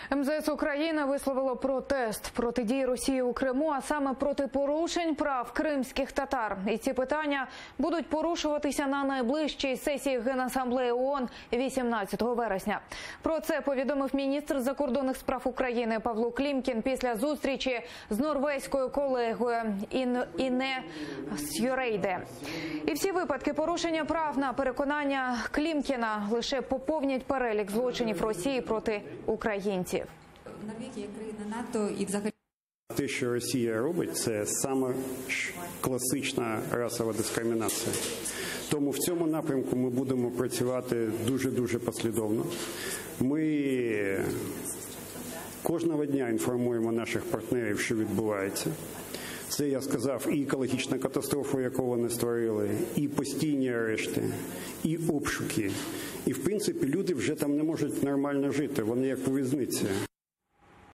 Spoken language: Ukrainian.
МЗС України висловило протест проти дій Росії у Криму, а саме проти порушень прав кримських татар. І ці питання будуть порушуватися на найближчій сесії Генасамблеї ООН 18 вересня. Про це повідомив міністр закордонних справ України Павло Клімкін після зустрічі з норвезькою колегою Інне Сьорейде. І всі випадки порушення прав, на переконання Клімкіна, лише поповнять перелік злочинів Росії проти українців. Норвегія – країна НАТО і взагалі... Те, що Росія робить, це саме класична расова дискримінація. Тому в цьому напрямку ми будемо працювати дуже-дуже послідовно. Ми кожного дня інформуємо наших партнерів, що відбувається. Це, я сказав, і екологічна катастрофа, яку вони створили, і постійні арешти, і обшуки. І, в принципі, люди вже там не можуть нормально жити, вони як у в'язниці.